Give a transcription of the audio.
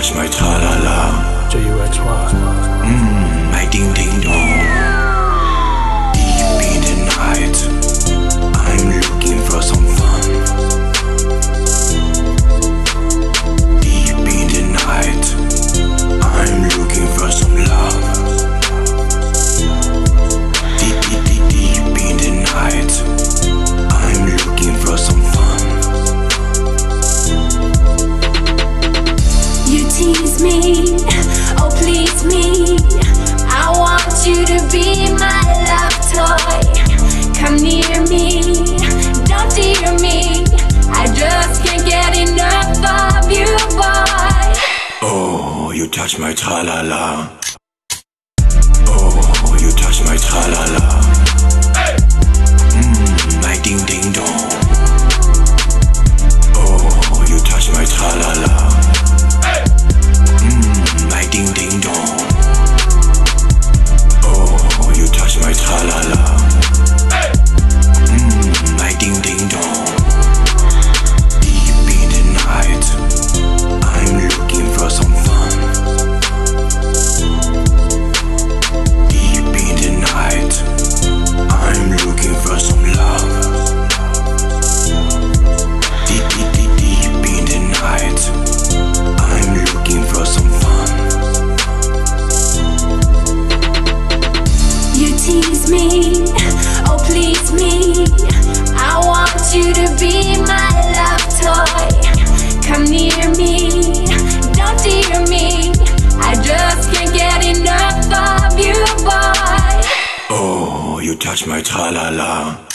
touch my tralala. Juxy. My ding ding dong. Deep in the night, I'm looking for some fun. Deep in the night, I'm looking for some love. Deep in the night, I'm looking for some fun. You tease me, oh please me. I want you to be my love toy. Come near me, don't dear me. I just can't get enough of you, boy. Oh, you touch my tralala. Oh, you touch my tralala. My ding ding dong. Oh, you touch my tralala. My ding ding dong. Oh, you touch my tralala. My ding ding dong. Deep in the night, I'm looking for some fun. Deep in the night, I'm looking for some love. Deep in the night, I'm looking for some fun. You tease me, oh please me. I want you to be my love toy. Come near me, don't dear me. I just can't get enough of you, boy. Oh, you touch my tralala.